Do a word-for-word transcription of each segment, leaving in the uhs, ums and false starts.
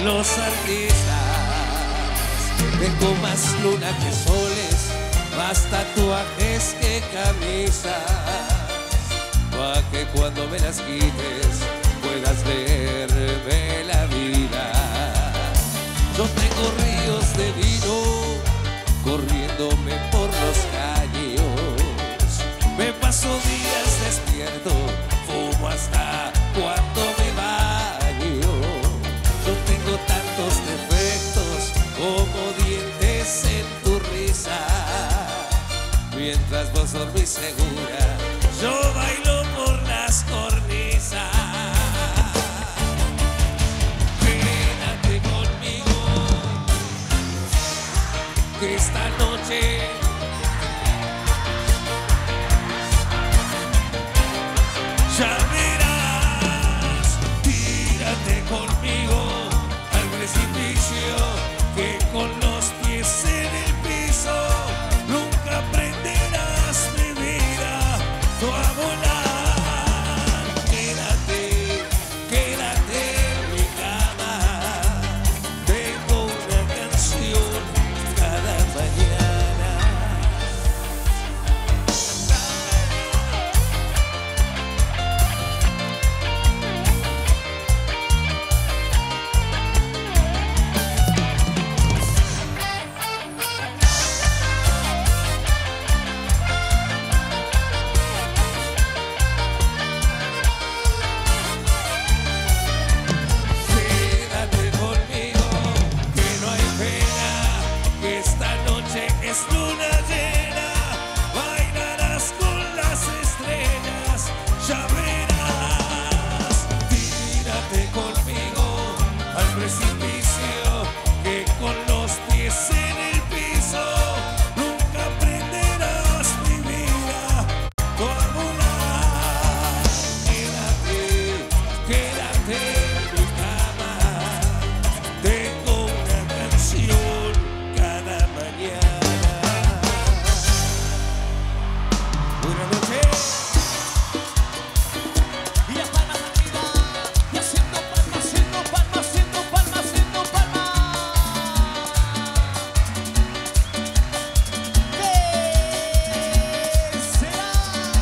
los artistas. Tengo más luna que soles, más tatuajes que camisas, pa' que cuando me las quites puedas verme la vida. Yo tengo ríos de vino corriéndome por los caños. Me paso días despierto, fumo hasta cuando me baño. Yo tengo tantos defectos como dientes en tu risa. Mientras vos dormís segura, yo bailo por las cornisas. Quédate conmigo, que esta noche ya verás. Tírate conmigo al precipicio, que con los pies en el piso nunca aprenderás mi vida, tú a volar. Quédate, quédate en mi cama, tengo una canción cada mañana. Quédate conmigo, que no hay pena, que esta noche es luna llena. Bailarás con las estrellas, ya verás. Tírate conmigo al precipicio, que con los pies en el piso nunca aprenderás mi vida, tú a volar. Quédate, quédate en mi cama, tengo una canción cada mañana. Buenas noches. Y las palmas arriba, y haciendo palmas, haciendo palmas, haciendo palmas, haciendo palmas. ¿Qué será?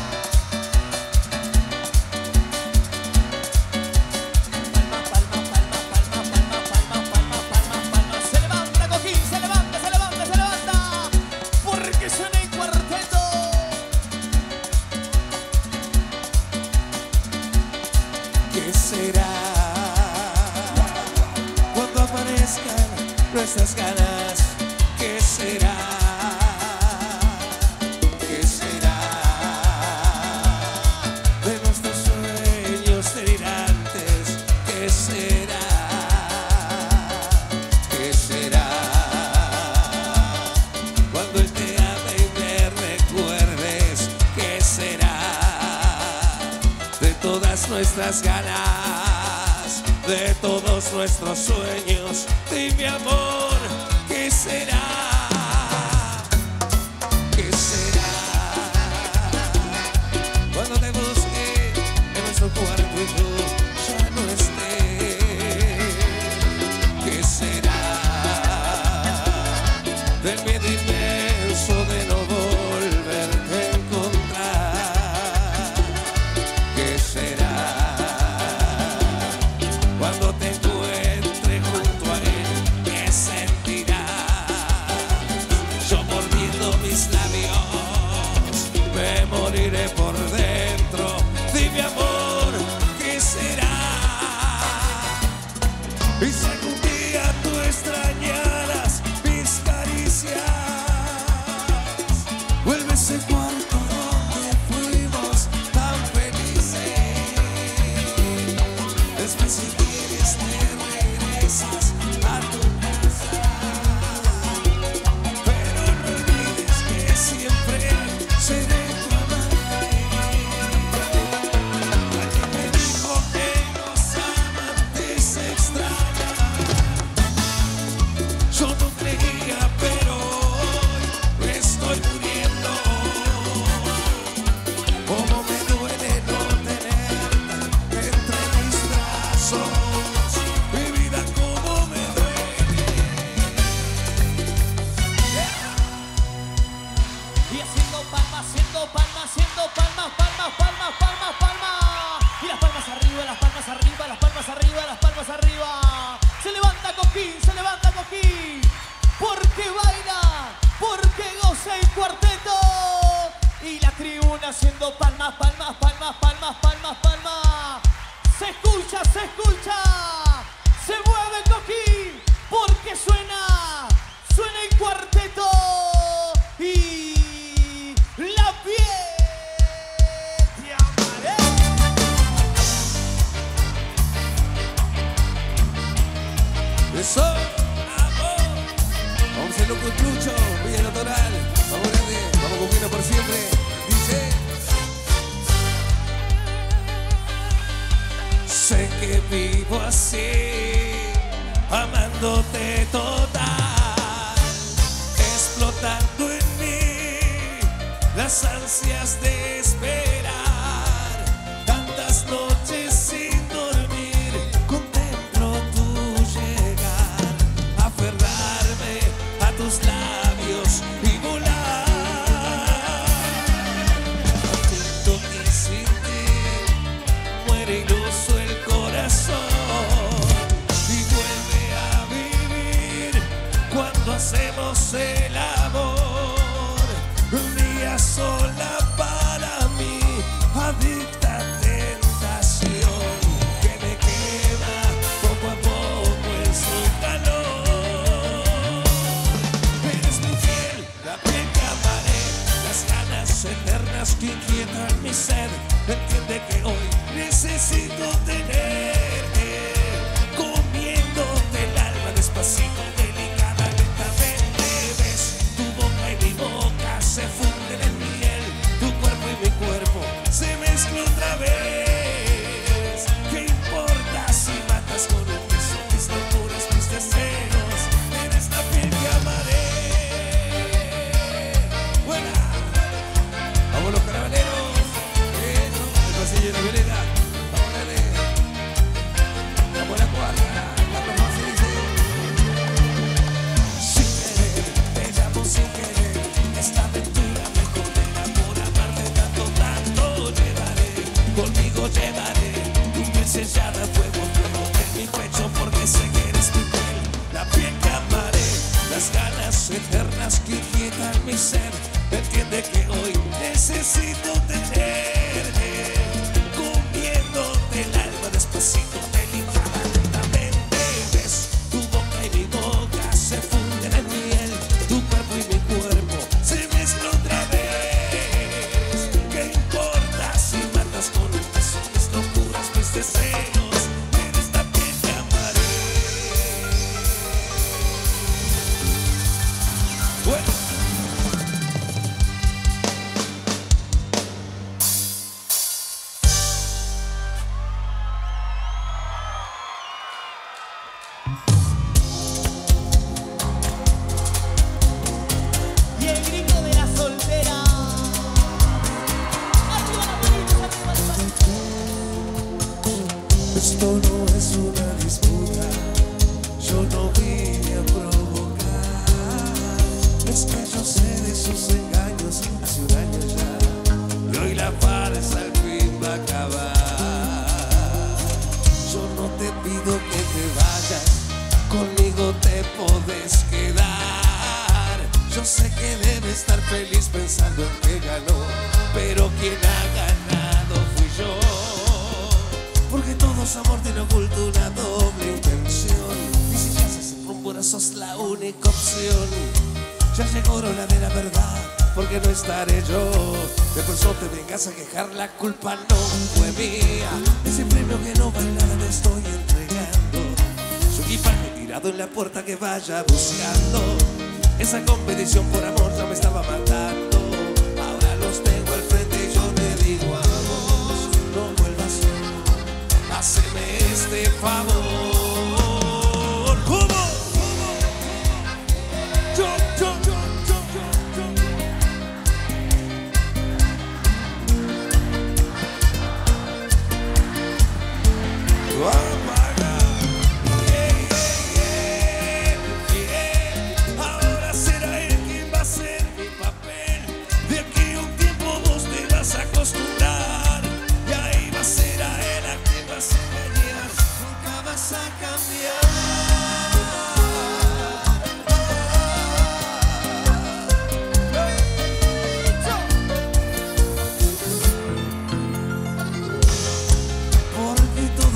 Palma, palma, palma, palma, palma, palma, palma, palma, palma. Se levanta, Coquín, se levanta, se levanta, se levanta, porque suena el cuarteto. ¿Qué será cuando aparezcan nuestras ganas? ¿Qué será? ¿Qué será de nuestros sueños delirantes? ¿Qué será? ¿Qué será cuando él te ame y me recuerdes? ¿Qué será de todas nuestras ganas, de todos nuestros sueños? Dime, amor, ¿qué será? ¿Qué será cuando te busque en nuestro cuarto y yo ya no esté? ¿Qué será del miedo inmenso de no volverte a encontrar? ¿Qué será cuando te encuentre junto a él? ¿Qué sentirás? Yo mordiendo mis labios me moriré por dentro. Dime, amor, ¿qué será? Y si algún día tú extrañaras mis caricias, vuelve a ese cuarto donde fuimos tan felices. Después, si quieres, te regresas a tu casa, pero no olvides que siempre seré tu amante. haciendo palmas, palmas, palmas, palmas, palmas, palmas. Se escucha, se escucha. Se mueve Coquín porque suena, suena el cuarteto y la piel te amaré. Eso, amor. Vamos a loco el Plucho, Villa Natural. Vamos grande, vamos Coquino por siempre. Dice. Sé que vivo así, amándote total, explotando en mí las ansias de esperar. Tantas noches sin dormir, contemplo tu llegar, aferrarme a tus labios y volar. Siento que sin ti muere iluso el corazón y vuelve a vivir cuando hacemos el amor. Un día sola para mí, adicta tentación que me quema poco a poco en su calor. Eres mi fiel, la piel que amaré, las ganas eternas que inquietan mi ser. Entiende que hoy necesito tenerte, comiéndote el alma despacito, delicada, lentamente. Ves, tu boca y mi boca se funden en miel, tu cuerpo y mi cuerpo se mezclan otra vez. ¿Qué importa si matas con un beso mis locuras, mis deseos? Eres la piel que amaré. Buena, vamos los carabineros. De la Violeta, vamos a darle, vamos a la cuarta, la más se dice. Sin querer, te llamo sin querer, esta aventura me condena por amarte tanto, tanto. Llevaré, conmigo llevaré, tu piel sellada, fuego, fuego en mi pecho, porque sé que eres mi piel, la piel que amaré, las ganas eternas que inquietan mi ser. Entiende que hoy necesito tenerte, el alma despacito, delicada, lentamente. Ves, tu boca y mi boca se funden en miel, tu cuerpo y mi cuerpo se mezclan otra vez. ¿Qué importa si matas con un beso mis locuras, mis deseos? Eres la piel que amaré. Bueno. Esto no es una disputa, yo no vine a provocar. Es que yo sé de sus engaños hace un año ya, y hoy la farsa al fin va a acabar. Yo no te pido que te vayas, conmigo te podés quedar. Yo sé que debes estar feliz pensando en que ganó, pero quien ha ganado fui yo. Porque todo su amor tiene oculto una doble intención, y si te haces el rumbo, sos la única opción. Ya llegó hora de la verdad, porque no estaré yo. Después no te vengas a quejar, la culpa no fue mía. Ese premio que no vale nada te estoy entregando, su equipaje tirado en la puerta que vaya buscando. Esa competición por amor ya me estaba matando. Ahora los tengo al frente y yo te digo a vos, no vuelvas, haceme este favor. ¿Cómo? Yo, yo, yo, yo, yo, yo. Apaga. Yeah, yeah, yeah, yeah. Ahora será él quien va a ser mi papel. De aquí a un tiempo vos te vas a acostumbrar.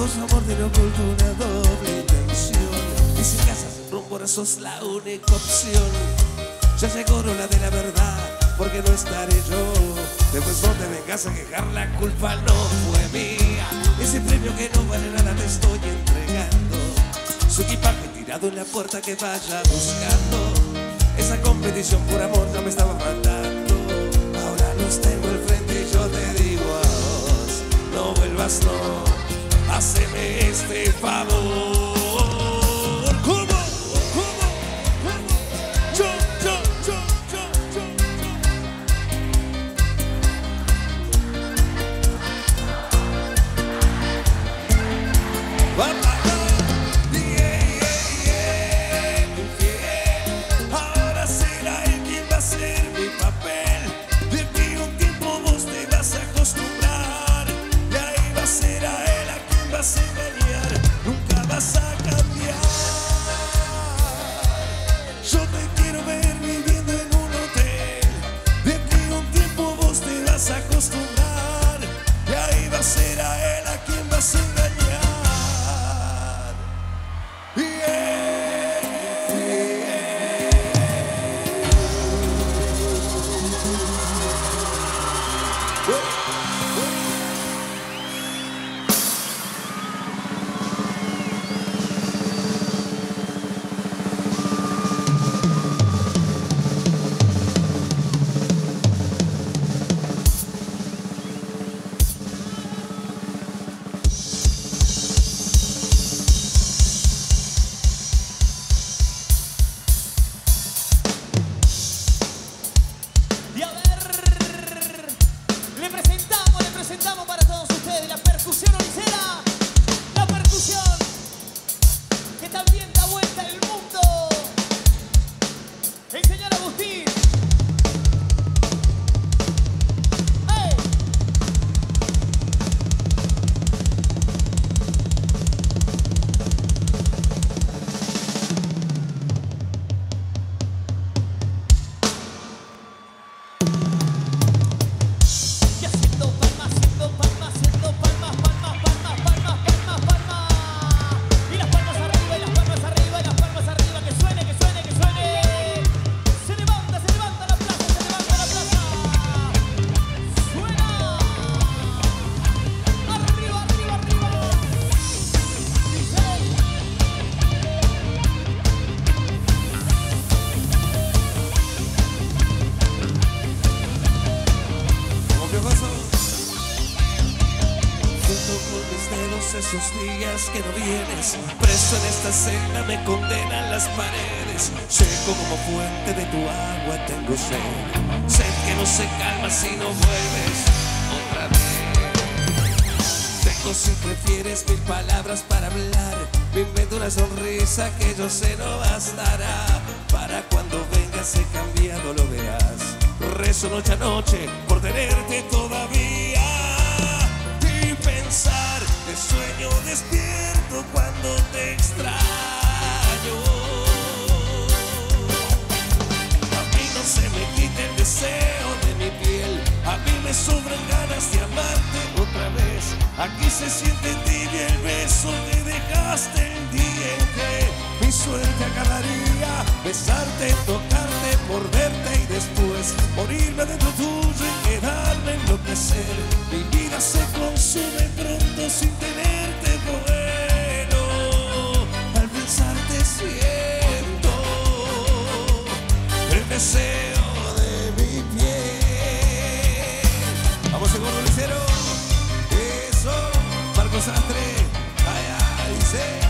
todo su amor tiene oculto una doble intención. Y si casas en rumbo, sos la única opción. Ya llegó la de la verdad, porque no estaré yo. Después no te vengas a quejar, la culpa no fue mía. Ese premio que no vale nada te estoy entregando. Su equipaje tirado en la puerta que vaya buscando. Esa competición por amor no me estaba matando. Ahora los tengo al frente y yo te digo a vos, no vuelvas, no, haceme este favor. ¿Cómo? ¿Cómo? ¿Cómo? Yo, yo, yo, yo, yo, yo. ¡Vamos! Esos días que no vienes, preso en esta celda me condenan las paredes. Seco como fuente de tu agua tengo sed, sed que no se calma si no vuelves otra vez. Tengo si prefieres mil palabras para hablar, me invento una sonrisa que yo sé no bastará. Para cuando vengas he cambiado, lo verás. Rezo noche a noche por tenerte todavía y pensar. De sueño despierto cuando te extraño. A mí no se me quita el deseo de mi piel, a mí me sobran ganas de amarte otra vez. Aquí se siente tibio el beso que dejaste el día en que mi suerte acabaría. Besarte, tocarte, morderte y después morirme dentro tuyo y quedarme enloquecer. Mi vida se consume pronto sin tenerte bueno. Al pensarte siento el deseo de mi piel. Vamos, el gordo licero. Eso, Marco Sastre. Ay, ay, dice.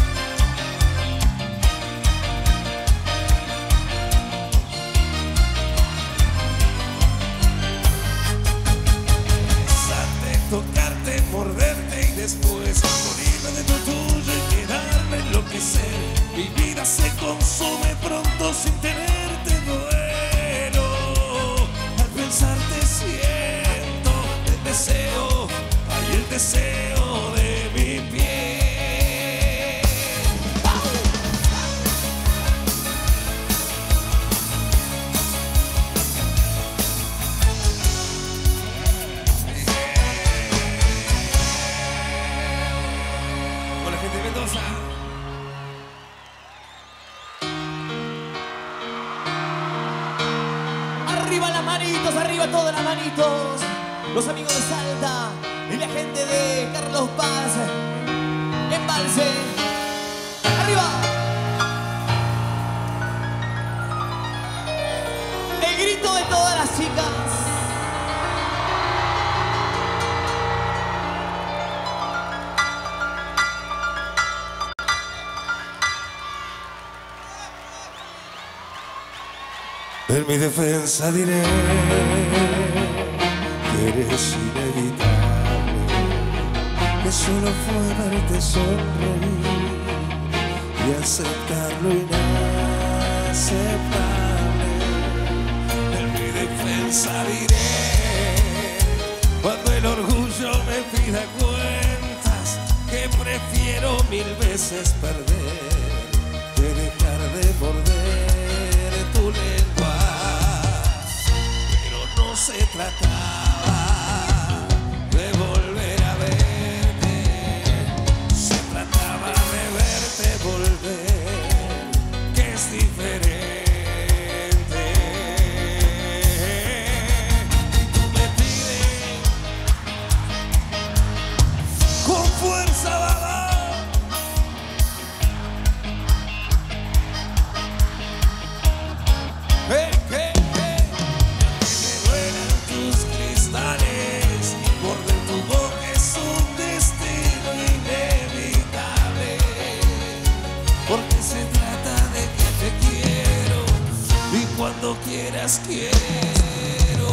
Tocarte, morderte y después morirme de tu tuyo y quedarme enloquecer. Mi vida se consume pronto sin tenerte duelo. Al pensarte siento el deseo, hay el deseo de mi piel. manitos, arriba todas las manitos. Los amigos de Salta y la gente de Carlos Paz, Embalse. Arriba. El grito de todas las chicas. En mi defensa diré que eres inevitable, que solo fue verte sonreír y aceptar lo inaceptable. En mi defensa diré, cuando el orgullo me pida cuentas, que prefiero mil veces perder que dejar de morder tu lengua. Se trataba de volver a verte, se trataba de verte volver, que es diferente. Y tú me pides con fuerza, baba. Hey, hey. Cuando quieras quiero.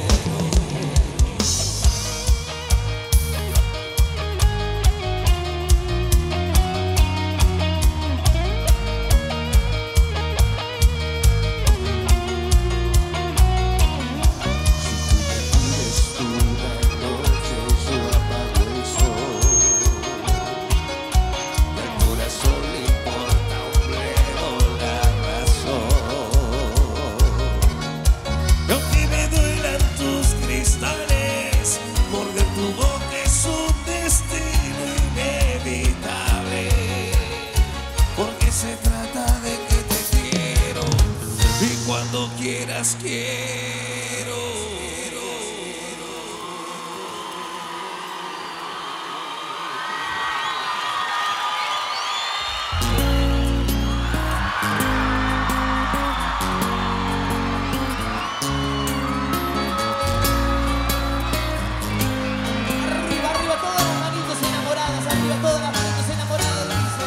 Cuando quieras quiero. Arriba, arriba todas las manitos enamoradas, arriba todas las manitos enamoradas, dice.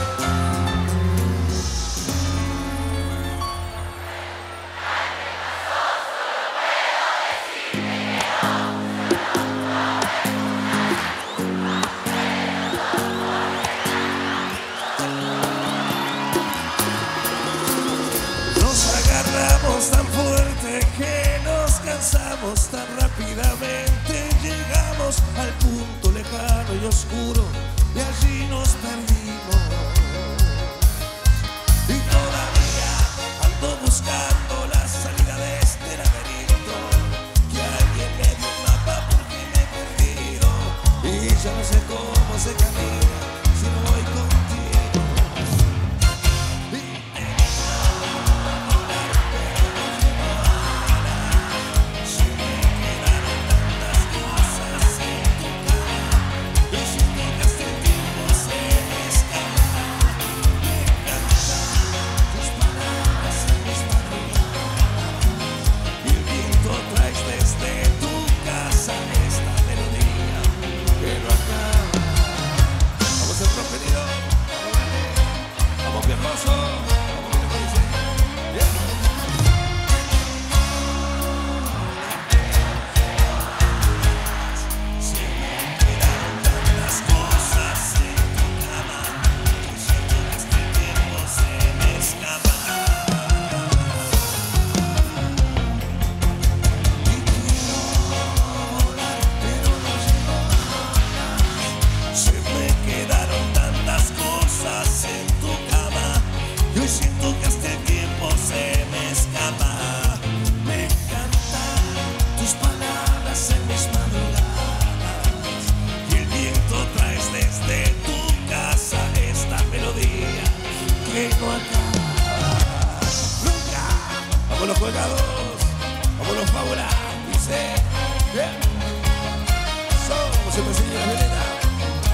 Tan fuerte que nos cansamos, tan rápidamente llegamos al punto lejano y oscuro y allí nos perdimos. Y todavía ando buscando la salida de este laberinto, que alguien me dio un mapa porque me he perdido y ya no sé cómo se camina si no voy contigo.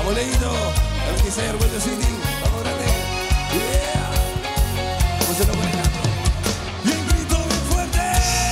Vamos, Leito. El veintiséis de Orgullo City. Vamos, grande. Yeah. Vamos a hacerlo con el canto. Y un grito bien fuerte.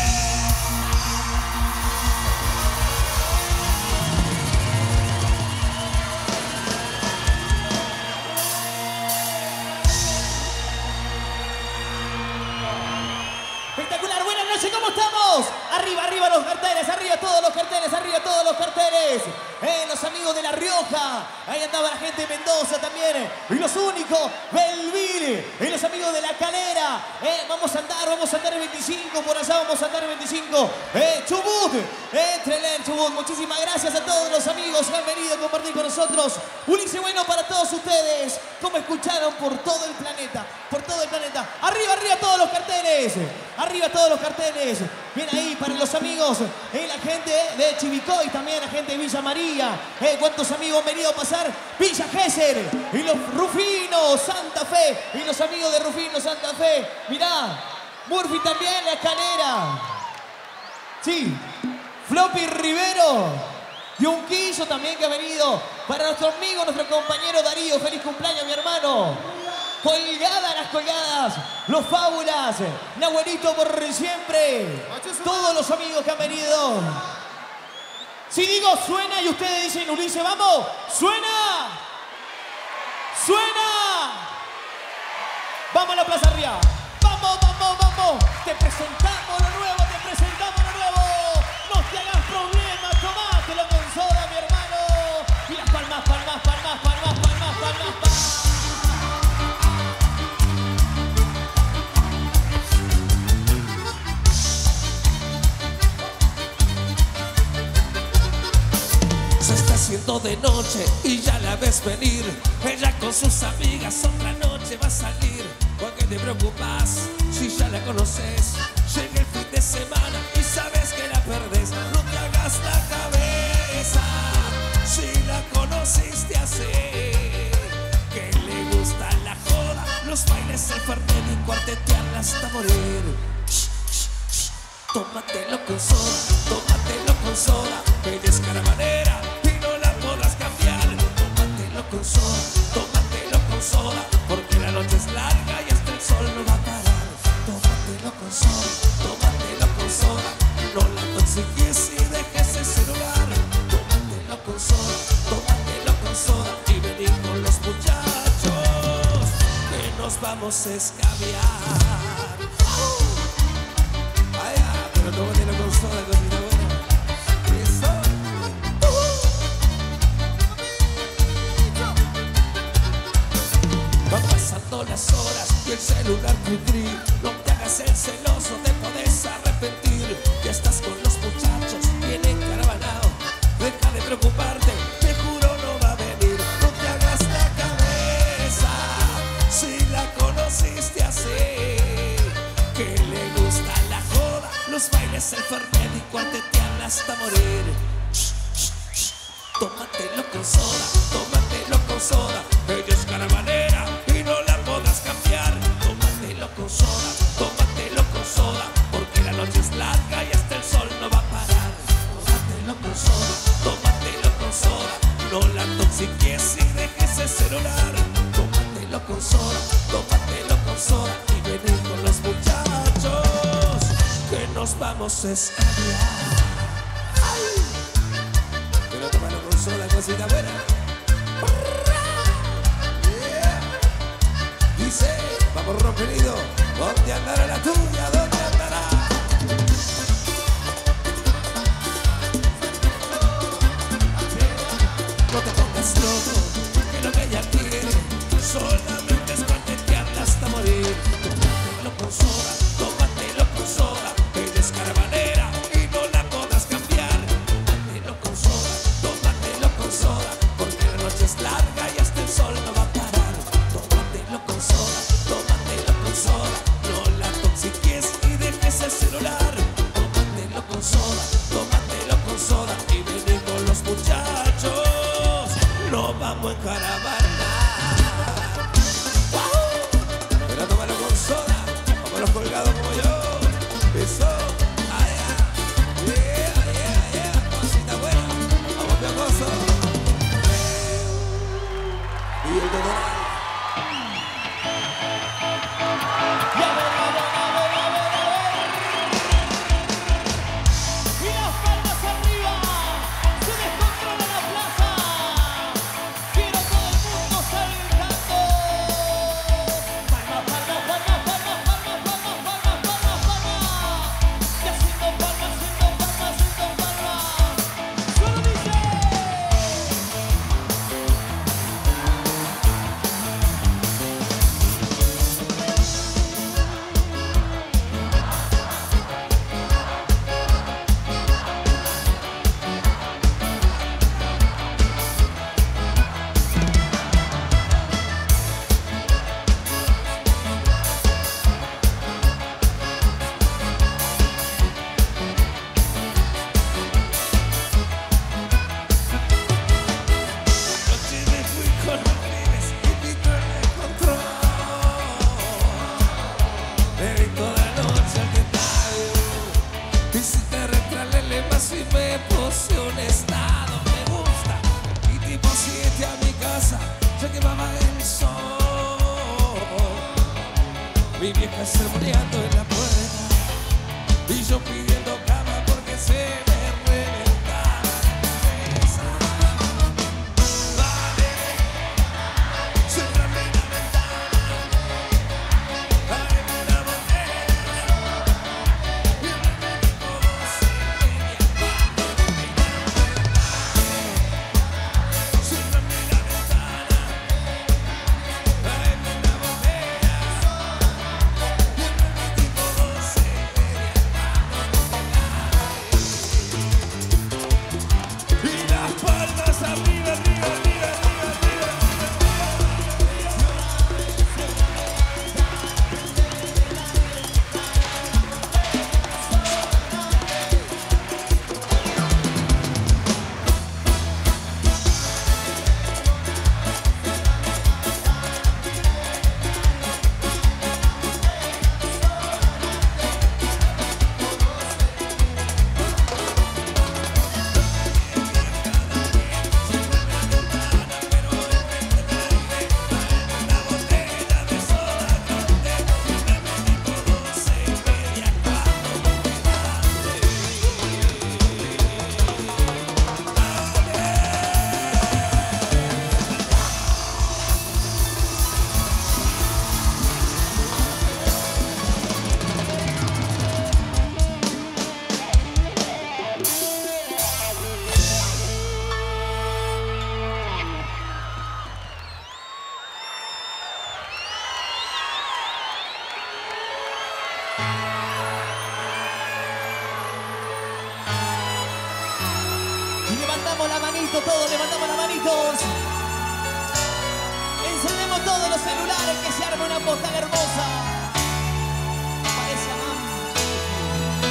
Espectacular, buenas noches, ¿cómo estamos? Arriba, arriba los carteles, arriba todos los carteles, arriba todos los carteles. Eh, los amigos de La Rioja, ahí andaba la gente de Mendoza también. Y los únicos, Belville. Y los amigos de La Calera. Eh, vamos a andar, vamos a andar el veinticinco, por allá vamos a andar el veinticinco. Eh, Chubut, eh, Trelén, Chubut. Muchísimas gracias a todos los amigos que han venido a compartir con nosotros. Ulises Bueno para todos ustedes, como escucharon por todo el planeta, por todo el planeta. Arriba, arriba todos los carteles. Arriba todos los carteles. Bien ahí para los amigos, eh, la gente de Chivicoy, también la gente de Villa María. Eh, ¿Cuántos amigos han venido a pasar? Villa Gesell y los Rufinos, Santa Fe. Y los amigos de Rufino, Santa Fe. Mirá, Murphy también, La Calera. Sí, Floppy Rivero. Y un Quillo también que ha venido. Para nuestro amigo, nuestro compañero Darío. Feliz cumpleaños, mi hermano. Colgadas las colgadas, los Fábulas, Nahuelito por siempre, todos los amigos que han venido. Si digo suena y ustedes dicen Ulises, vamos, suena, suena. Vamos a la plaza arriba, vamos, vamos, vamos. Te presentamos lo nuevo, te presentamos lo nuevo. No te hagas problemas, tomátelo con soda, mi hermano. Y las palmas, palmas, palmas, palmas, palmas, palmas, palmas. Se está haciendo de noche y ya la ves venir. Ella con sus amigas otra noche va a salir. ¿Por qué te preocupas si ya la conoces? Llega el fin de semana y sabes que la perdés. No te hagas la cabeza si la conociste así. Que le gusta la joda, los bailes, el fernet y cuartetearla hasta morir. Shh, shh, shh. Tómatelo con soda, tómatelo con soda. Ella es caravanera y no la podrás cambiar. Tómatelo con soda, tómatelo con soda. Porque la noche es larga y hasta el sol no va a parar. Tómatelo con soda, tómatelo con soda. No la toxiques y dejes el celular. Tómatelo con soda, tómatelo con soda. Y vení con los muchachos que nos vamos a escabiar. Ay, ah, pero tómatelo con soda, cosita buena. Van pasando las horas y el celular cri-cri. No te hagas el celoso, te podés arrepentir. Ya estás con los muchachos, vienen caravanao. Deja de preocuparte, te juro no va a venir. No te hagas la cabeza si la conociste así. Que le gusta la joda, los bailes, el fernet y cuartetearla hasta morir. Shh, shh, shh. Tómatelo con soda, tómatelo con soda. Ella es caravanera y no la podrás cambiar. Tómatelo con soda, tómatelo con soda. Porque la noche es larga y hasta el sol no va a parar. Tómatelo con soda, tómatelo con soda. No la toxiques y dejes el celular. Tómatelo con soda, tómatelo con soda. Y vení con los muchachos que nos vamos a escabiar. Pero tómalo con soda, cosita buena. Yeah. Dice, vamos rompenido. ¿Dónde andará la tuya? ¿Dónde andará? No te pongas loco, que lo que ella quiere solamente es cuartetearla hasta morir. Tómatelo con soda, tómatelo con soda. Ella es caravanera y no la podrás cambiar. Tómatelo con soda, tómatelo con soda. Porque la noche es larga y hasta el sol no va a parar. Tómatelo con soda, tómatelo con soda. No la toxiques y dejes el celular. Tómatelo con soda, tómatelo con soda. Y vení con los muchachos, no vamos a caravana. ¡Wow! Pero tómalo con soda, como los colgados como yo. Eso, allá, yeah, yeah, yeah. Cosita buena, vamos piojoso. se quemaba el sol. Mi vieja sermoneando en la puerta y yo pidiendo cama porque se me reventaba la cabeza. Vale, cérrame la ventana, ábreme la botella y ábreme de todos y media. Cérrame la ventana, ábreme la botella y ábreme de todos y media. Y las palmas arriba, arriba, arriba, arriba, arriba, Y levantamos la manito, todos levantamos las manitos. Encendemos todos los celulares, que se arme una postal hermosa. Parece amante.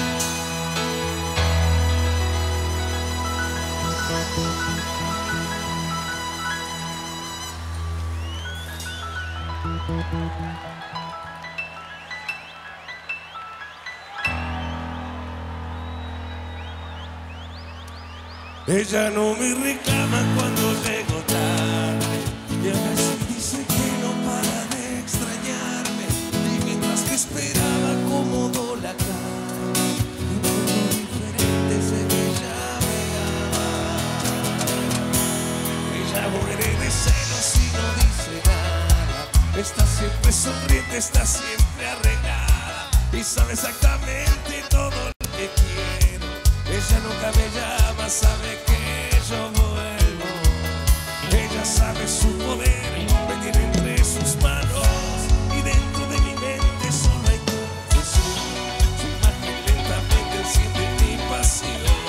Ella no me reclama cuando llego tarde y a veces dice que no para de extrañarme. Y mientras que esperaba acomodó la cama y por lo diferente sé que ella me ama. Ella muere de celos y no dice nada. Está siempre sonriente, está siempre arreglada y sabe exactamente todo lo que quiero. Ella nunca me llama, sabe que yo vuelvo. Ella sabe su poder, me tiene entre sus manos y dentro de mi mente solo hay confusión. Su imagen lentamente enciende mi pasión.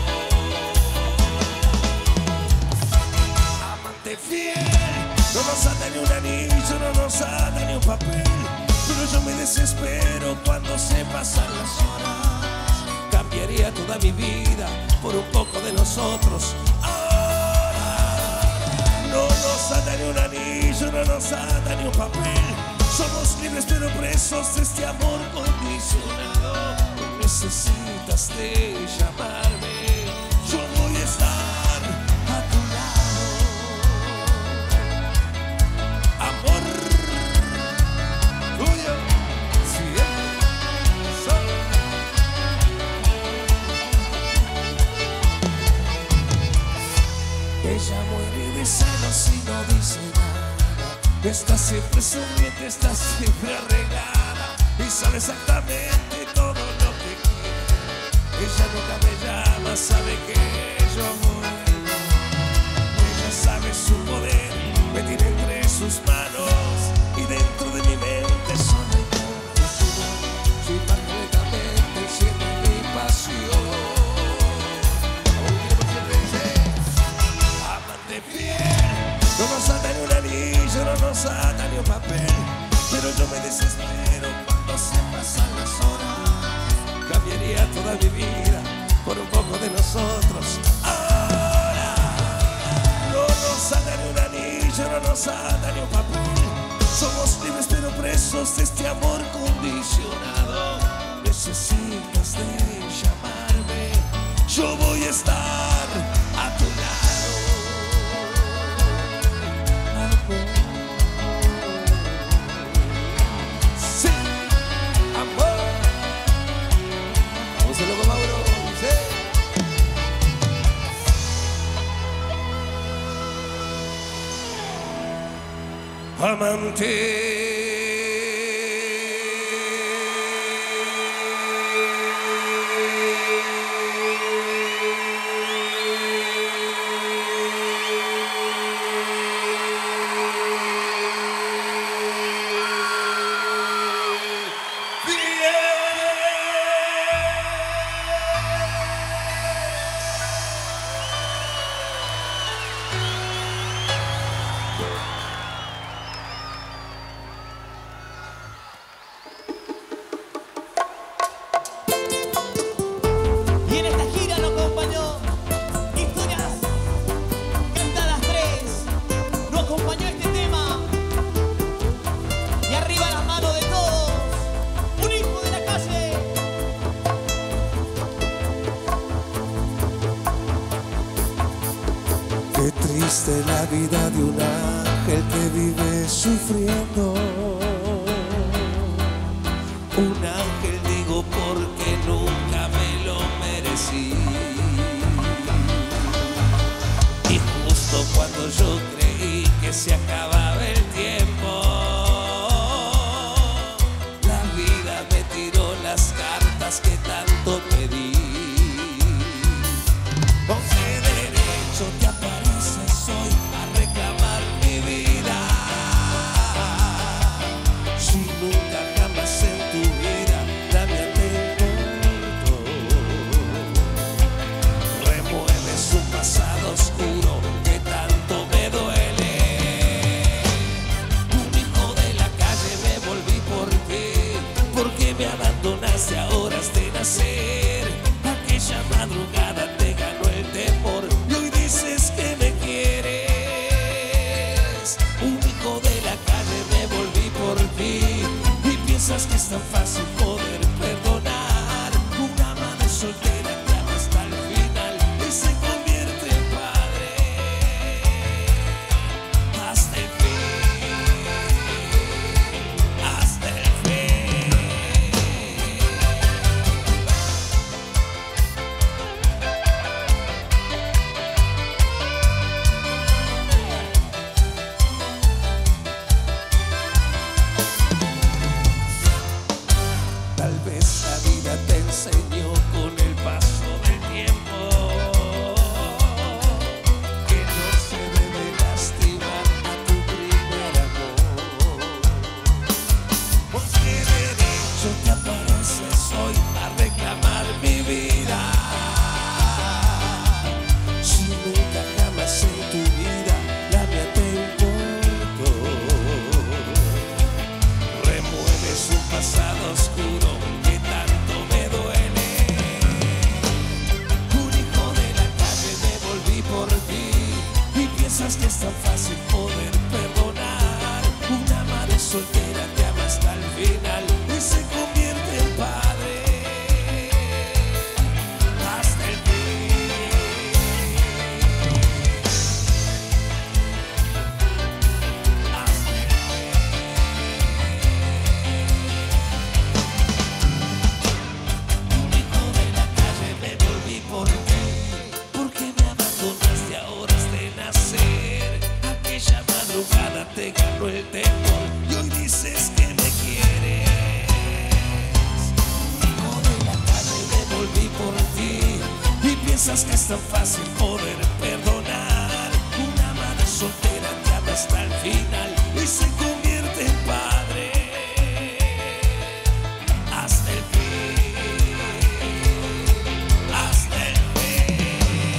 Amante fiel, no nos ata ni un anillo, no nos ata ni un papel, pero yo me desespero cuando se pasan las horas. Cambiaría toda mi vida por un poco de nosotros. Ahora no nos ata ni un anillo, no nos ata ni un papel. Somos libres pero presos de este amor condicionado. No necesitas de llamarme, yo voy a estar a tu lado. Amor tuyo, siempre solo. Ella muere de celos y no dice nada. Está siempre sonriente, está siempre arreglada y sabe exactamente todo lo que quiere. Ella nunca me llama, sabe que yo vuelvo. Ella sabe su poder, me tiene entre sus manos y dentro de mi mente solo hay confusión. Su imagen lentamente enciende mi pasión. Fiel. No nos ata ni un anillo, no nos ata ni un papel, pero yo me desespero cuando se pasan las horas. Cambiaría toda mi vida por un poco de nosotros. Ahora no nos ata ni un anillo, no nos ata ni un papel. Somos libres pero presos de este amor condicionado. Necesitas de llamarme, yo voy a estar a tu lado. Amor. amante. Qué triste la vida de un ángel que vive sufriendo. Un ángel digo porque nunca me lo merecí. Y justo cuando yo creí que se acababa el tiempo, la vida me tiró las cartas que tanto pedí. ¿Con qué derecho te apareces hoy a reclamar mi vida? Si nunca jamás en tu vida nadie te importó. Remueves un pasado oscuro que tanto me duele. Un hijo de la calle me volví por ti, porque me abandonaste a horas de nacer. Aquella madrugada te ganó el temor y hoy dices que me quieres. Un hijo de la calle me volví por ti y piensas que es tan fácil poder perdonar. Una madre soltera que ama hasta el final y se convierte en padre hasta el fin, hasta el fin. Tal vez la vida te enseñó con el paso del tiempo que no se debe lastimar a tu primer amor. ¿Por qué derecho te apareces hoy a reclamar mi vida? Si nunca jamás en tu vida la mía te importó. Remueves un pasado oscuro que tanto me duele. Un hijo de la calle me volví por ti y piensas que es tan fácil poder perdonar. Una madre soltera te ama hasta el final y se convierte en padre hasta el fin, hasta el Un hijo de la calle me volví por ti, porque me abandonaste a horas de nacer. Aquella madrugada te ganó el temor y hoy dices que me quieres. Hijo de la calle me volví por ti y piensas que es tan fácil poder perdonar. Una madre soltera te ama hasta el final y se convierte en padre hasta el fin, hasta el fin.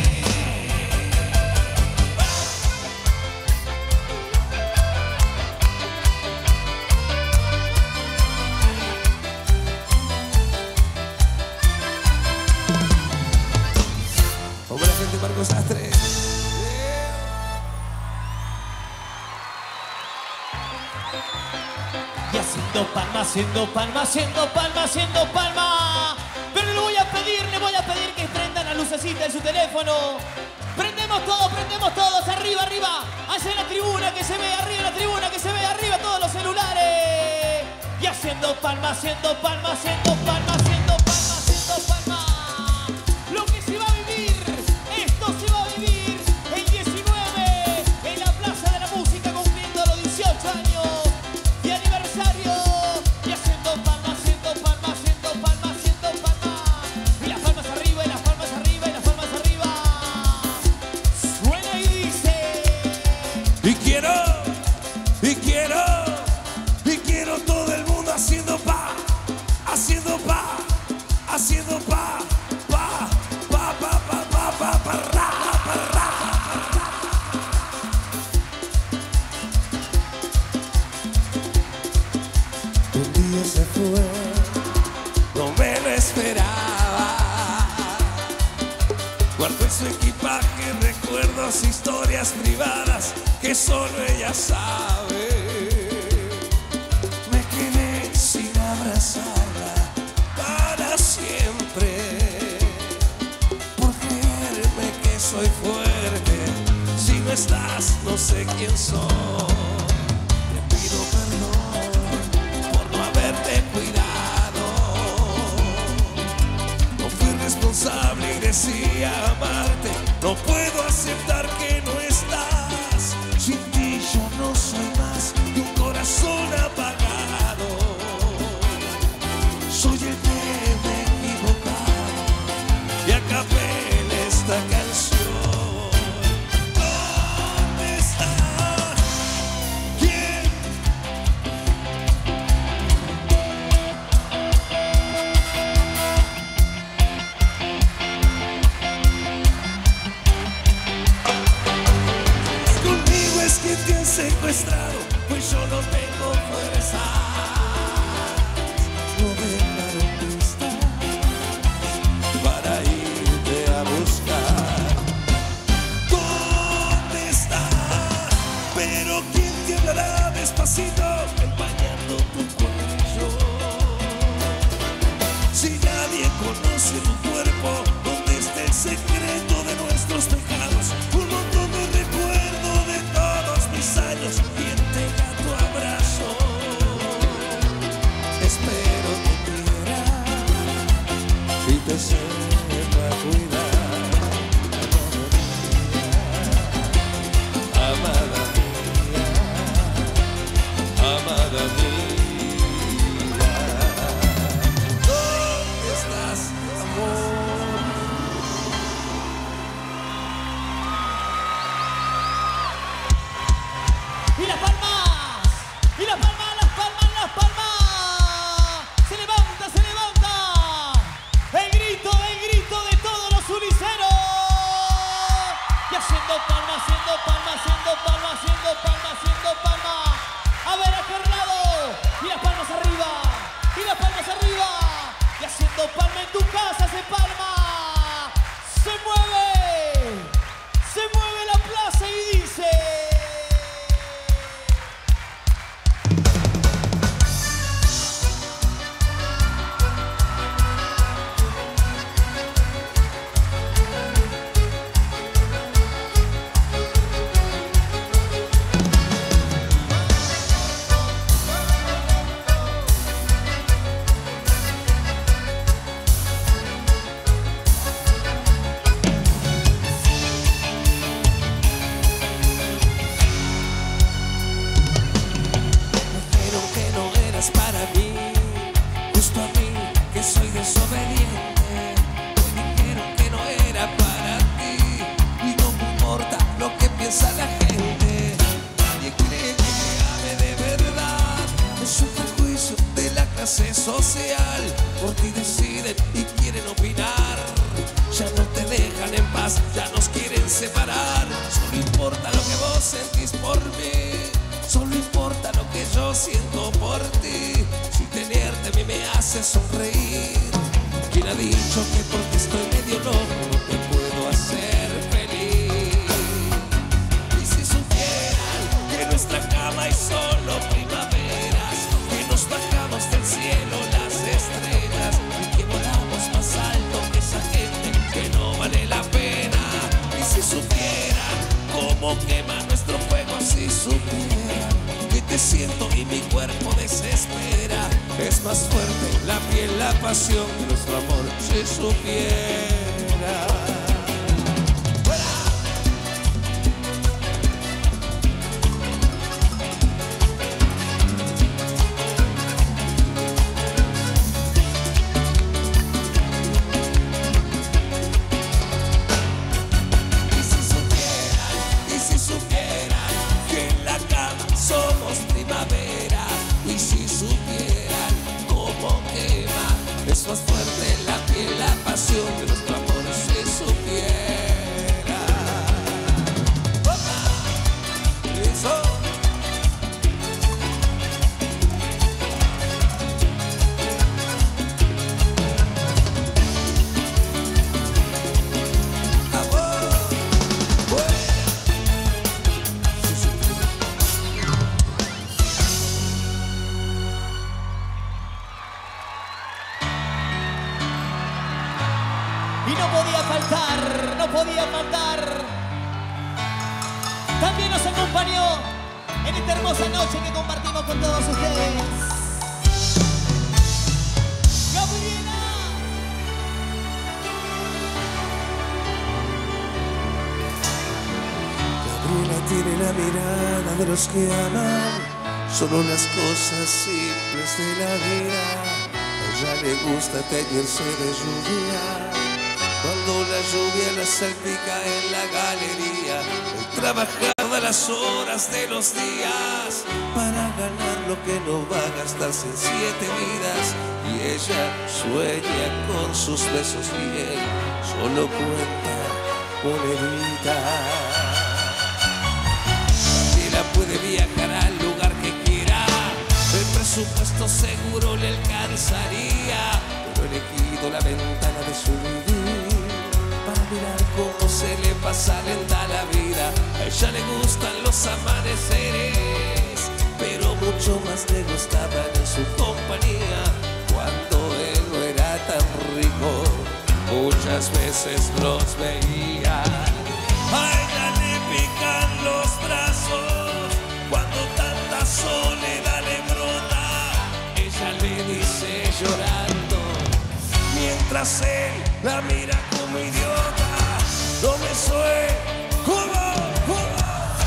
Hombre, la gente Marcos Sastre. Y haciendo palma, haciendo palma, haciendo palma, haciendo palma. Pero le voy a pedir, le voy a pedir que prendan la lucecita de su teléfono. Prendemos todos, prendemos todos, arriba, arriba. Hacia la tribuna que se ve, arriba la tribuna que se ve, arriba todos los celulares. Y haciendo palma, haciendo palma, haciendo palma, haciendo palma, haciendo palma. Lo que se va a vivir, esto se va a vivir el diecinueve en la Plaza de la Música cumpliendo los dieciocho años. fue, no me lo esperaba. Guardo en su equipaje recuerdos, historias privadas que solo ella sabe. Me quedé sin abrazarla para siempre, por creerme que soy fuerte. Si no estás, no sé quién soy. Te pido perdón por no haberte cuidado. No fui responsable y decía amarte. No puedo aceptar que no estás. Sin ti yo no soy más que un corazón apagado. Soy el que me he equivocado y acabé en esta canción. ¿Dónde estás? ¿Quién? Conmigo es que te han secuestrado, pues yo no tengo fuerza. No dejaron pistas para irte a buscar. ¿Dónde estás? Pero ¿quién te hablará despacito, empañando tu cuello? Si nadie conoce tu cuerpo, ¿dónde está el secreto de nuestros pecados? Un montón de recuerdo de todos mis años y entrega tu abrazo. Espero que quieras y te sepa cuidar. Amada mía, amada mía, ¿dónde estás, amor? Y las palmas, y las palmas, las palmas, las palmas. Se levanta, se levanta. El grito, el grito de todos los uniceros. Y haciendo palmas, haciendo palmas, haciendo palmas, haciendo palmas, haciendo palmas. A ver, a aquel lado. Y las palmas arriba, y las palmas arriba. Y haciendo palma en tu casa se palma. Se mueve, se mueve la plaza y dice. Dijeron que no eras para mí, justo a mí que soy desobediente. Hoy dijeron que no era para ti y no me importa lo que piensa la gente. Nadie cree que me ame de verdad, es un prejuicio de la clase social. Por ti deciden y quieren opinar, ya no te dejan en paz, ya nos quieren separar. Solo importa lo que vos sentís por mí, solo importa lo que yo siento por ti. Si tenerte a mí me hace sonreír. ¿Quién ha dicho que porque estoy medio loco no te puedo hacer feliz? Y si supieran que en nuestra cama hay solo primaveras, que nos bajamos del cielo las estrellas y que volamos más alto que esa gente que no vale la pena. Y si supieran cómo quema nuestro fuego, si supieran que te siento y mi cuerpo desespera, es más fuerte la piel, la pasión de nuestro amor, si supiera. Y si supieran, y si supieran que en la cama somos primavera, y si supieran cómo quema, es más fuerte la piel, la pasión de nuestro amor, si no podía faltar, no podía faltar. También nos acompañó en esta hermosa noche que compartimos con todos ustedes. Gabriela. Gabriela tiene la mirada de los que aman solo las cosas simples de la vida. A ella le gusta teñirse de lluvia cuando la lluvia la salpica en la galería. El trabajar todas las horas de los días para ganar lo que no va a gastarse en siete vidas. Y ella sueña con sus besos y él solo cuenta moneditas. Ella puede viajar al lugar que quiera, el presupuesto seguro le alcanzaría, pero he elegido la ventana de su vivir para mirar cómo se le pasa lenta la vida. A ella le gustan los amaneceres, pero mucho más le gustaban en su compañía. Cuando él no era tan rico, muchas veces los veía. A ella le pican los brazos cuando tanta soledad le brota. Ella le dice llorando, mientras él la mira como idiota. No me soy como, como,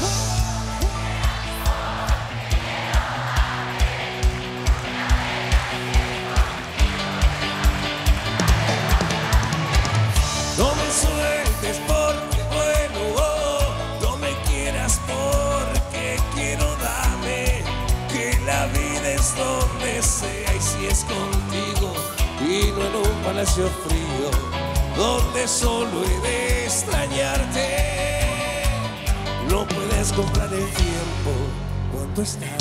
no me sueltes porque bueno, oh, no me quieras porque quiero, dame, que la vida es donde sea y si es contigo y no en un palacio frío donde solo he de extrañarte. No puedes comprar el tiempo cuando es tarde.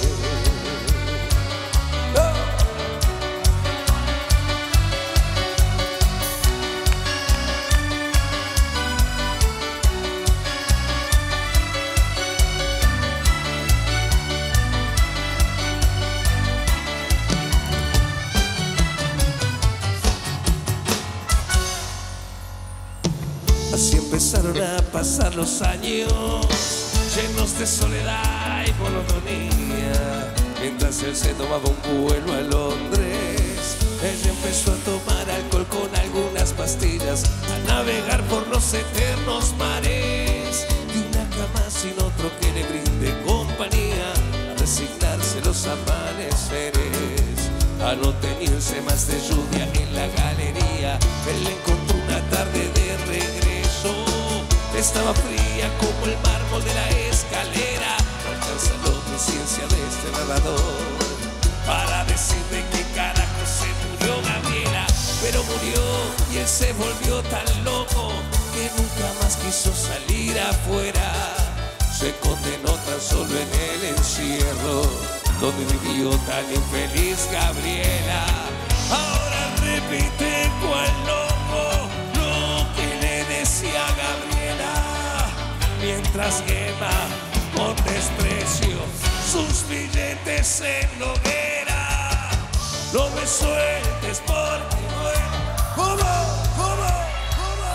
Así empezaron a pasar los años, llenos de soledad y monotonía. Mientras él se tomaba un vuelo a Londres, ella empezó a tomar alcohol con algunas pastillas, a navegar por los eternos mares de una cama sin otro que le brinde compañía, a resignarse los amaneceres, a no teñirse más de lluvia en la galería. Él la encontró una tarde de regreso, estaba fría como el mármol de la escalera. No alcanza la conciencia de este narrador para decir de qué carajo se murió Gabriela, pero murió y él se volvió tan loco que nunca más quiso salir afuera. Se condenó tan solo en el encierro donde vivió tan infeliz Gabriela. Ahora repite cual loco lo que le decía Gabriela, mientras quema con desprecio sus billetes en la hoguera. No me sueltes porque bueno, ¿cómo? ¿Cómo? ¿Cómo?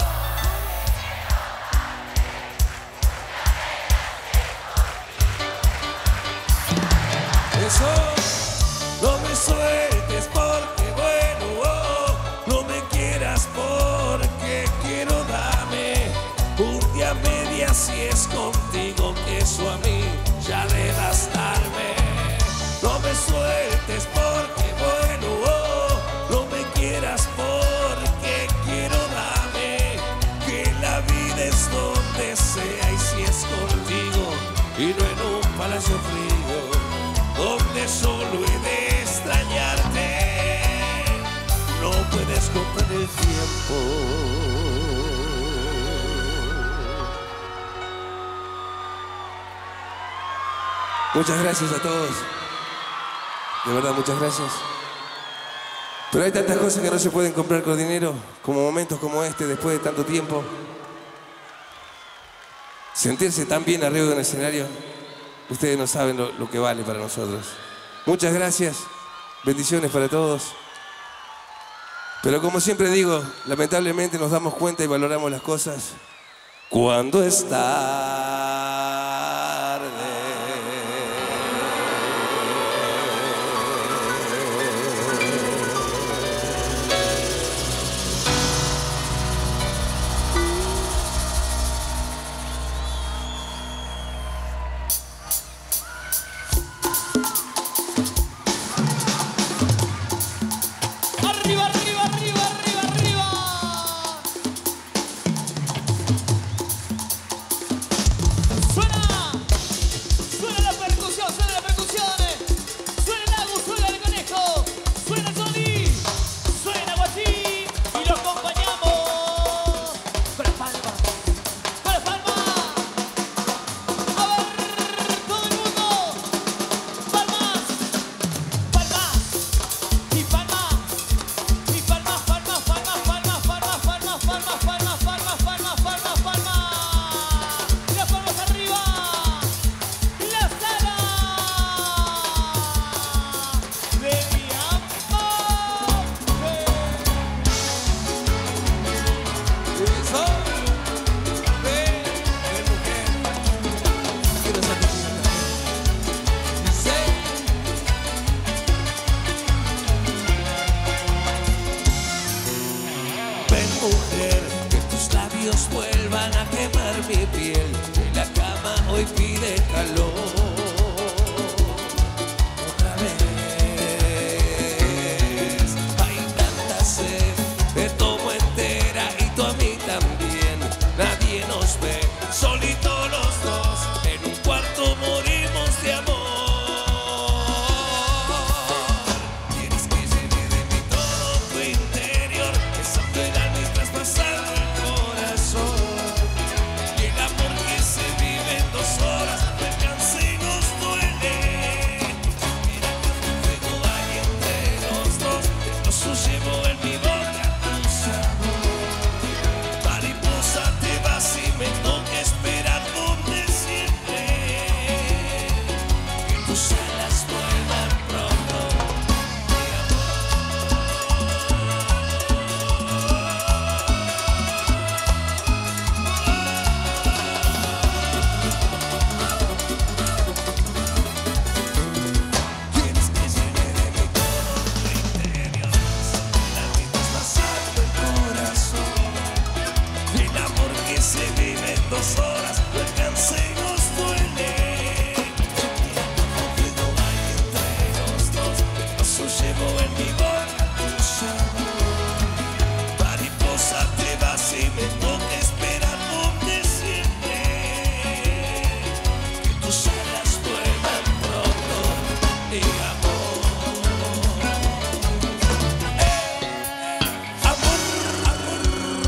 Eso, no me sueltes porque bueno, oh, no me quieras porque quiero, dame un día media si es contigo, que eso a mí ya de bastarme. No me sueltes porque bueno, oh, no me quieras porque quiero, dame, que la vida es donde sea y si es contigo y no en un palacio frío donde solo he de extrañarte. No puedes comprar el tiempo. Muchas gracias a todos. De verdad, muchas gracias. Pero hay tantas cosas que no se pueden comprar con dinero, como momentos como este, después de tanto tiempo. Sentirse tan bien arriba de un escenario, ustedes no saben lo, lo que vale para nosotros. Muchas gracias. Bendiciones para todos. Pero como siempre digo, lamentablemente nos damos cuenta y valoramos las cosas cuando es tarde. Arriba, arriba, arriba, arriba, arriba. Suena, suena la percusión, suena la percusión. Suena el Agus, suena el conejo, suena Tony, suena Guachín y lo acompañamos con las palmas, con las palmas. A ver, todo el mundo, palmas, palmas y palmas. Y palmas, palmas, palmas, palmas, palmas, palmas, palmas, palmas, palmas, palmas, palmas, palmas. Y las palmas arriba. La sala de mi amor. Eso, ven, ven mujer, quiero ser tu mujer. Dice, ven mujer, que tus labios vuelvan a quemar mi piel, que la cama hoy pide calor. Otra vez, hay tanta sed, te tomo entera y tú a mí también. Nadie nos ve, solitos los dos, en un cuarto morimos de amor. Quieres que llene de mí todo tu interior, besando el alma y traspasando el corazón. Y el amor que se vive en dos horas, no alcanza y nos duele. Mira cuánto fuego hay entre los dos, te lo llevo en mi boca tu sabor. Mariposa, te vas y me toca esperar donde siempre. Que tus alas vuelvan pronto, mi amor. Tienes que llenar de mí todo tu interior, el alma y traspasando el corazón. El amor que se vive en dos horas, no alcanza y nos duele. Mira cuánto fuego hay entre los dos, te lo llevo en mi boca tu sabor. Mariposa, te vas y me toca esperar donde siempre. Que tus alas vuelvan pronto, mi amor. Amor, amor.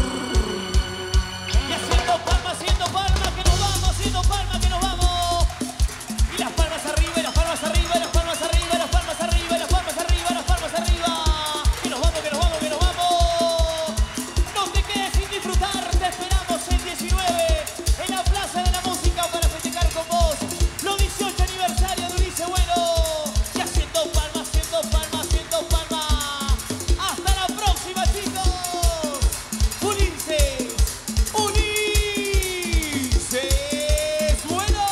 Y haciendo palmas, haciendo palmas, que nos vamos, haciendo palmas, que nos vamos. Y las palmas arriba, y las palmas arriba, y las palmas arriba, y las palmas arriba, y las palmas arriba, y las palmas arriba. Que nos vamos, que nos vamos, que nos vamos. No te quedes sin disfrutar, te esperamos el diecinueve en la Plaza de la Música para festejar con vos los dieciocho aniversario de Ulises Bueno. Y haciendo palmas, haciendo palmas, haciendo palmas. Hasta la próxima, chicos. Ulises, Ulises Bueno.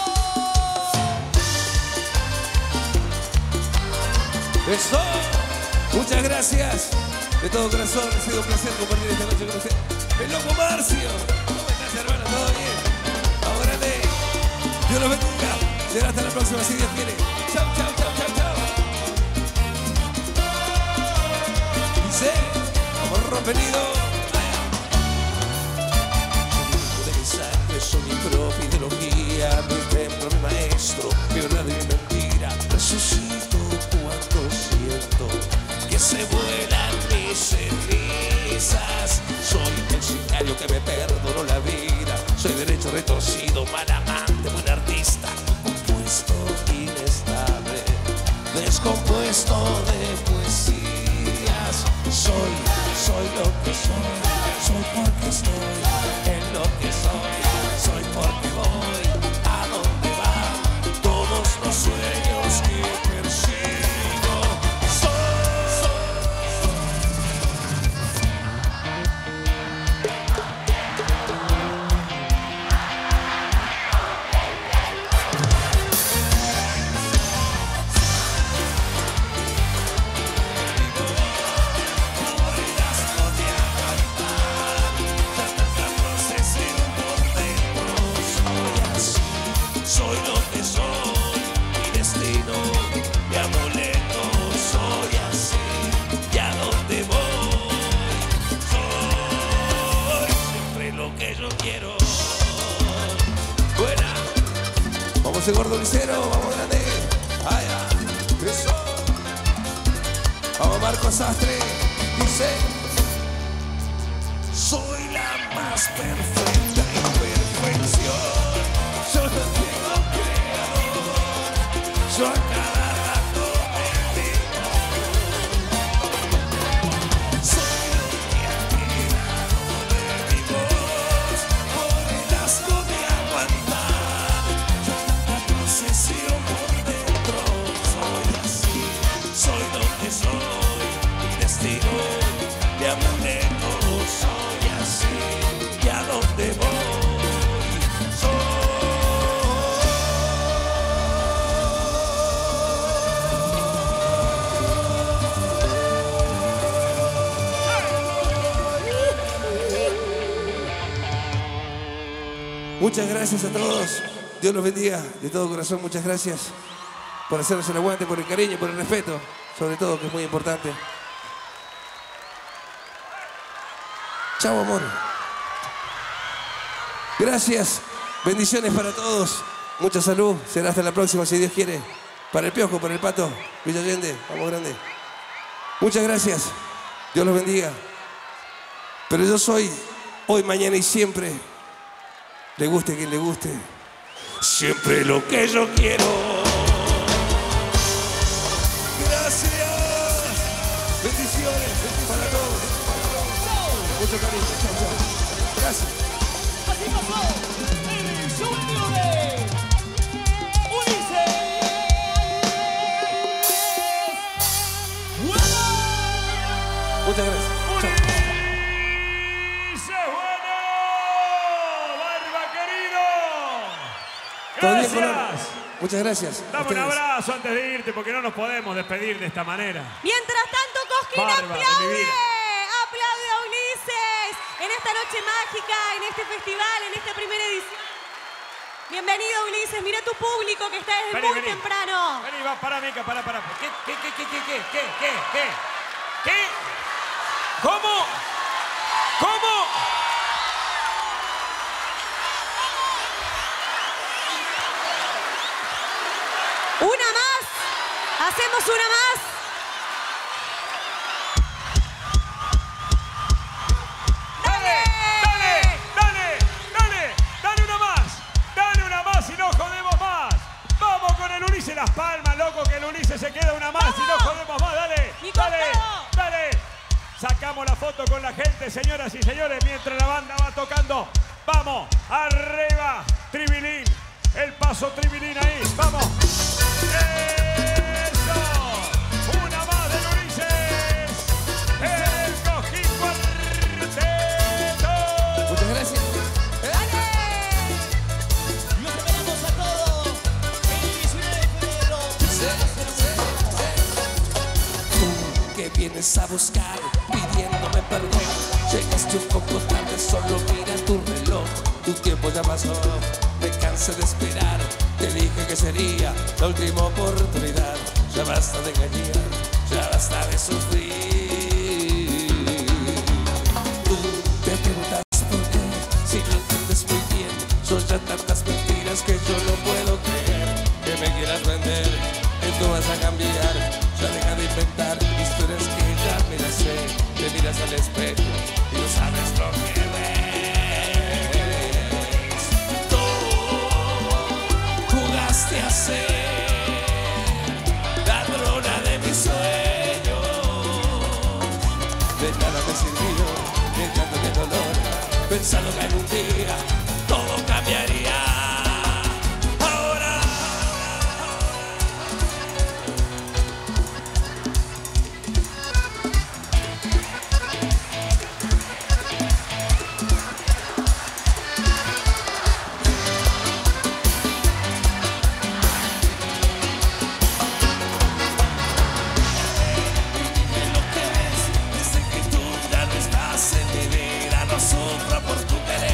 Eso. Muchas gracias. De todo corazón, ha sido un placer compartir esta noche con usted. El loco Marcio. ¿Cómo estás, hermano? ¿Todo bien? Vamos, grande. Dios los bendiga. Será hasta la próxima, si Dios quiere. Chau, chau, chau, chau, chau. Dice, amor rompenido. De mi sangre soy mi propia ideología, mi templo, mi maestro, mi verdad y mi mentira. Resucito cuando siento que se vuelan mis cenizas. Soy el sicario que me perdonó la vida. Soy derecho retorcido, mal amante, buen artista. Compuesto inestable, descompuesto de poesías. Soy, soy lo que soy, soy porque estoy en lo que soy, soy porque voy a donde van todos los sueños que persigo. Soy, soy, Vamos, el gordo licero, vamos grande. Allá, eso. Vamos, Marco Sastre. Dice: soy la más perfecta imperfección. Yo no tengo creador. Yo a cada rato me digo. Soy lo que ha quedado de mi voz. Por el asco de aguantar. Yo tanta procesión por dentro. Soy así, soy lo que soy. Mi destino de amuleto. Soy así, y a dónde voy. Soy. Muchas gracias a todos. Dios los bendiga de todo corazón. Muchas gracias por hacernos el aguante, por el cariño, por el respeto, sobre todo, que es muy importante. Chao, amor. Gracias. Bendiciones para todos. Mucha salud. Será hasta la próxima, si Dios quiere. Para el Piojo, para el Pato, Villa Allende. Vamos, grande. Muchas gracias. Dios los bendiga. Pero yo soy hoy, mañana y siempre. Le guste a quien le guste. Siempre lo que yo quiero. Gracias. Bendiciones para todos. Mucho cariño. Chao, chao. Gracias. Así pasó el sueño de Ulises. ¡Bueno! Muchas gracias. Chao. Ulises, bueno. Barba querido. ¿Todo bien, Colón? Gracias. Muchas gracias. Dame un Ustedes. abrazo antes de irte porque no nos podemos despedir de esta manera. Mientras tanto, Cosquín Barba de mi aplaude. vida. Aplaude a Ulises en esta noche mágica, en este festival, en esta primera edición. Bienvenido, Ulises. Mira tu público que está desde Vení, muy vení. temprano. Vení, va, pará, Mica, pará, pará. ¿Qué, qué, qué, qué, qué, qué, qué, qué, qué? ¿Qué? ¿Cómo? ¿Cómo? Una más. Hacemos una más. ¡Dale! ¡Dale! ¡Dale! ¡Dale! ¡Dale una más! ¡Dale una más y no jodemos más! ¡Vamos con el Ulises Las Palmas, loco! Que el Ulises se queda una más y no jodemos más. ¡Dale! Mi ¡Dale! costado. ¡Dale! Sacamos la foto con la gente, señoras y señores, mientras la banda va tocando. ¡Vamos! ¡Arriba! Tribilín. El paso Tribilín ahí. ¡Vamos! ¡Eso! Una más del Ulises. El Cosquín Cuarteto. Muchas gracias. Los esperamos a todos el diecinueve de febrero. Tú que vienes a buscar pidiéndome perdón. Llegaste un poco tarde, solo mira tu reloj. Tu tiempo ya pasó, me cansé de esperar. Te dije que sería la última oportunidad. Ya basta de engañar, ya basta de sufrir. Tú te preguntas por qué, si lo entiendes muy bien. Son ya tantas mentiras que yo no puedo creer. Que me quieras vender, que tú vas a cambiar. Ya deja de inventar historias que ya me las sé. Te miras al espejo y no sabes lo que ves. Tú jugaste a ser ladrona de mis sueños. De nada me sirvió ni el llanto ni el dolor, pensando que algún día todo cambiaría. Ahora lo que ves, desde que tú ya no estás en mi vida, no sufro por tu querer.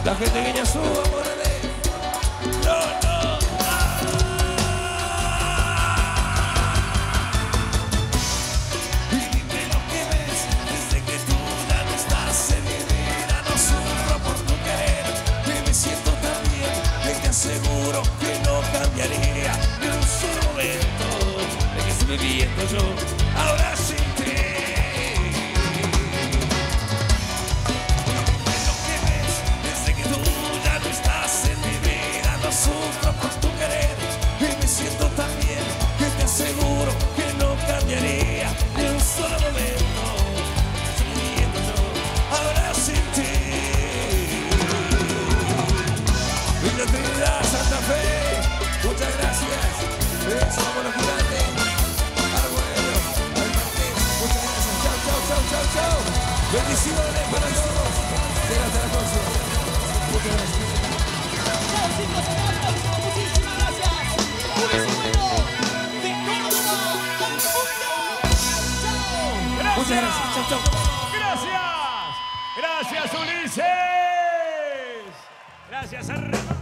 La gente que ya suba, ponele. No, no. Ah. Y dime lo que ves desde que tú ya no estás en mi vida. No sufro por tu querer, que me siento tan bien, que te aseguro que no cambiaría ni un solo momento de que estoy viviendo yo ahora sin ti. Sufro por tu querer y me siento tan bien que te aseguro que no cambiaría ni un solo momento. Estoy viviendo yo ahora sin ti. Villa Trinidad, Santa Fe, muchas gracias. Somos los gigantes. Arguello, al Marqués, muchas gracias. Chau, chau, chau, chau, chau. Bendiciones para todos. Será hasta la próxima. Muchas gracias. Chicos, muchísimas gracias. Ulises Bueno, de Córdoba, al mundo. Chao. Gracias. Muchas gracias. Chau, chau. Gracias. Gracias, Ulises. Gracias, Arre.